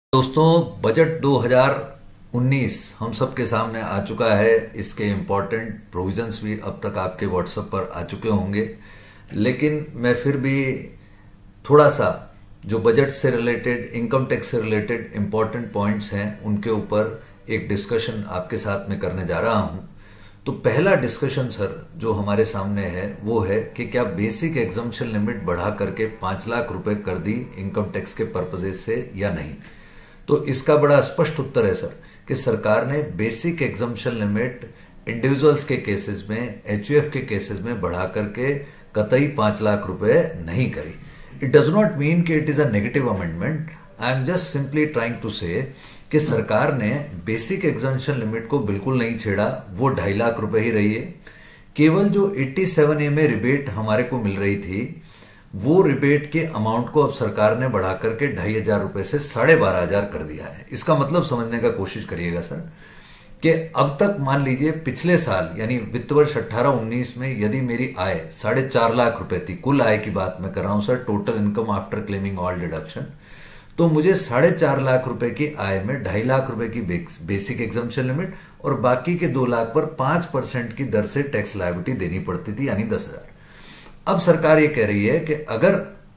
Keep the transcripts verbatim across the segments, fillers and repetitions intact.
दोस्तों, बजट दो हज़ार उन्नीस हम सबके सामने आ चुका है। इसके इम्पोर्टेंट प्रोविजंस भी अब तक आपके व्हाट्सएप पर आ चुके होंगे, लेकिन मैं फिर भी थोड़ा सा जो बजट से रिलेटेड, इनकम टैक्स से रिलेटेड इम्पोर्टेंट पॉइंट्स हैं उनके ऊपर एक डिस्कशन आपके साथ में करने जा रहा हूं। तो पहला डिस्कशन सर जो हमारे सामने है वो है कि क्या बेसिक एग्जम्पशन लिमिट बढ़ा करके पांच लाख रुपए कर दी इनकम टैक्स के पर्पजेज से या नहीं। तो इसका बड़ा स्पष्ट उत्तर है सर कि सरकार ने बेसिक एग्जम्पशन लिमिट इंडिविजुअल्स के केसेस में, एचयूएफ के केसेस में बढ़ा करके कतई पांच लाख रुपए नहीं करी। इट डज नॉट मीन कि it is a negative amendment. I am just simply trying to say कि सरकार ने बेसिक एग्जम्पशन लिमिट को बिल्कुल नहीं छेड़ा, वो ढाई लाख रुपए ही रही है। केवल जो सत्तासी ए में रिबेट हमारे को मिल रही थी, वो रिबेट के अमाउंट को अब सरकार ने बढ़ा करके ढाई हजार रुपए से साढ़े बारह हजार कर दिया है। इसका मतलब समझने का कोशिश करिएगा सर कि अब तक मान लीजिए पिछले साल यानी वित्त वर्ष अट्ठारह उन्नीस में यदि मेरी आय साढ़े चार लाख रुपए थी, कुल आय की बात मैं कर रहा हूं sir, total income after claiming all deduction, तो मुझे साढ़े चार लाख रुपए की आय में ढाई लाख रुपए की बेसिक एग्जम्पशन लिमिट और बाकी के दो लाख पर पांच परसेंट की दर से टैक्स लायबिलिटी देनी पड़ती थी, यानी दस हजार। अब सरकार ये कह रही है कि अगर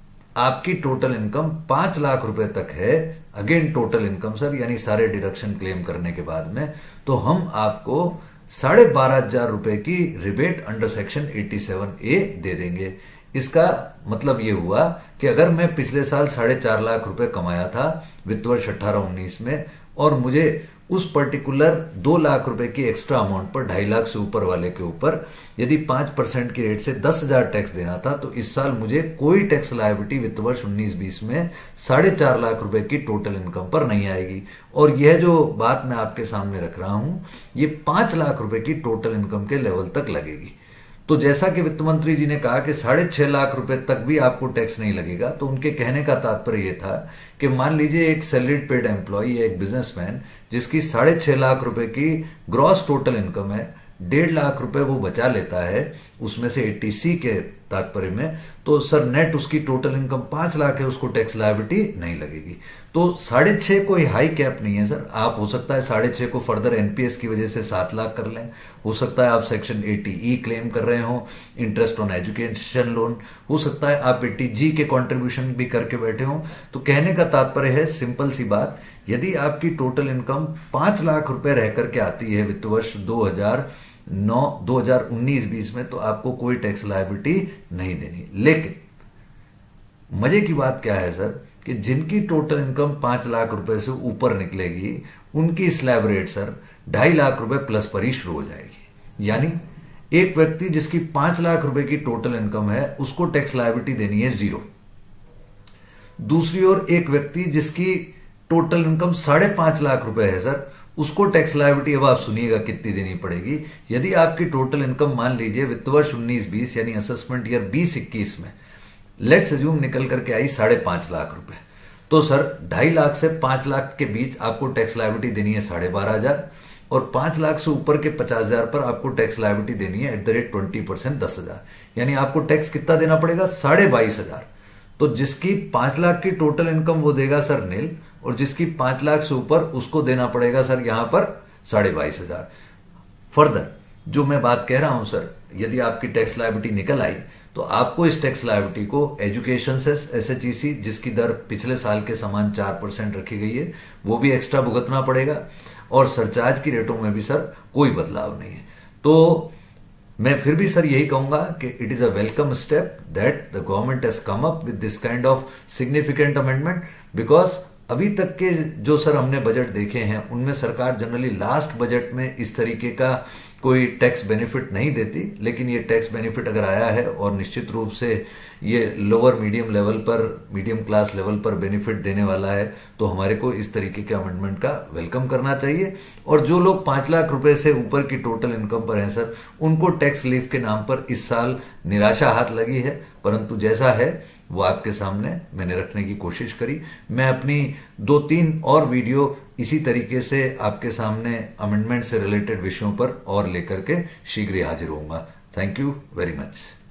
आपकी टोटल इनकम पांच लाख रुपए तक है, अगेन टोटल इनकम सर, यानी सारे डिडक्शन क्लेम करने के बाद में, तो हम आपको साढ़े बारह हजार रुपए की रिबेट अंडर सेक्शन सत्तासी ए दे देंगे। इसका मतलब ये हुआ कि अगर मैं पिछले साल साढ़े चार लाख रुपए कमाया था वित्त वर्ष अट्ठारह उन्नीस में और मुझे उस पर्टिकुलर दो लाख रुपए की एक्स्ट्रा अमाउंट पर ढाई लाख से ऊपर वाले के ऊपर यदि पांच परसेंट की रेट से दस हजार टैक्स देना था, तो इस साल मुझे कोई टैक्स लायबिलिटी वित्त वर्ष उन्नीस बीस में साढ़े चार लाख रुपए की टोटल इनकम पर नहीं आएगी। और यह जो बात मैं आपके सामने रख रहा हूं, ये पांच लाख रुपए की टोटल इनकम के लेवल तक लगेगी। तो जैसा कि वित्त मंत्री जी ने कहा कि साढ़े छह लाख रुपए तक भी आपको टैक्स नहीं लगेगा, तो उनके कहने का तात्पर्य यह था कि मान लीजिए एक सैलरीड पेड एम्प्लॉय या एक बिजनेसमैन जिसकी साढ़े छह लाख रुपए की ग्रॉस टोटल इनकम है, डेढ़ लाख रुपए वो बचा लेता है उसमें से एटीसी के तात्पर्य में, तो सर नेट उसकी टोटल इनकम पांच लाख है, उसको टैक्स लायबिलिटी नहीं लगेगी। तो साढ़े छह कोई हाई कैप नहीं है सर। आप हो सकता है साढ़े छह को फर्दर एनपीएस की वजह से सात लाख कर लें, हो सकता है आप सेक्शन एटी ई क्लेम कर रहे हो, इंटरेस्ट ऑन एजुकेशन लोन, हो सकता है आप एटी जी के कॉन्ट्रीब्यूशन भी करके बैठे हो। तो कहने का तात्पर्य है सिंपल सी बात, यदि आपकी टोटल इनकम पांच लाख रुपए रह करके आती है वित्त वर्ष दो हजार नौ दो हजार उन्नीस बीस में, तो आपको कोई टैक्स लायबिलिटी नहीं देनी। लेकिन मजे की बात क्या है सर कि जिनकी टोटल इनकम पांच लाख रुपए से ऊपर निकलेगी उनकी स्लैब रेट सर ढाई लाख रुपए प्लस पर ही शुरू हो जाएगी। यानी एक व्यक्ति जिसकी पांच लाख रुपए की टोटल इनकम है उसको टैक्स लायबिलिटी देनी है जीरो। दूसरी ओर एक व्यक्ति जिसकी टोटल इनकम साढ़े पांच लाख रुपए है सर, उसको टैक्स लायबिलिटी अब आप सुनिएगा कितनी देनी पड़ेगी। यदि आपकी टोटल इनकम मान लीजिए वित्त वर्ष उन्नीस बीस यानी असेसमेंट ईयर बीस इक्कीस में लेट्स अज्यूम निकल करके आई साढ़े पांच लाख रुपए, तो सर ढाई लाख से पांच लाख के बीच आपको टैक्स लायबिलिटी देनी है साढ़े बारह हजार और पांच लाख से ऊपर के पचास हजार पर आपको टैक्स लायबिलिटी देनी है at the rate twenty percent दस हजार, यानी आपको टैक्स कितना देना पड़ेगा साढ़े बाईस हजार। तो जिसकी पांच लाख की टोटल इनकम वो देगा सर नील, और जिसकी पांच लाख से ऊपर उसको देना पड़ेगा सर यहां पर साढ़े बाईस हजार। फर्दर जो मैं बात कह रहा हूं सर, यदि आपकी टैक्स लायबिलिटी निकल आई तो आपको इस टैक्स लायबिलिटी को एजुकेशन से एसएचईसी जिसकी दर पिछले साल के समान चार परसेंट रखी गई है वो भी एक्स्ट्रा भुगतना पड़ेगा, और सरचार्ज की रेटों में भी सर कोई बदलाव नहीं है। तो मैं फिर भी सर यही कहूंगा कि it is a welcome step that the government has come up with this kind of significant amendment, because अभी तक के जो सर हमने बजट देखे हैं उनमें सरकार जनरली लास्ट बजट में इस तरीके का कोई टैक्स बेनिफिट नहीं देती, लेकिन ये टैक्स बेनिफिट अगर आया है और निश्चित रूप से ये लोअर मीडियम लेवल पर, मीडियम क्लास लेवल पर बेनिफिट देने वाला है, तो हमारे को इस तरीके के अमेंडमेंट का वेलकम करना चाहिए। और जो लोग पांच लाख रुपए से ऊपर की टोटल इनकम पर हैं सर, उनको टैक्स रिलीफ के नाम पर इस साल निराशा हाथ लगी है, परंतु जैसा है वो आपके सामने मैंने रखने की कोशिश करी। मैं अपनी दो तीन और वीडियो इसी तरीके से आपके सामने अमेंडमेंट से रिलेटेड विषयों पर और लेकर के शीघ्र ही हाजिर होऊंगा। Thank you very much.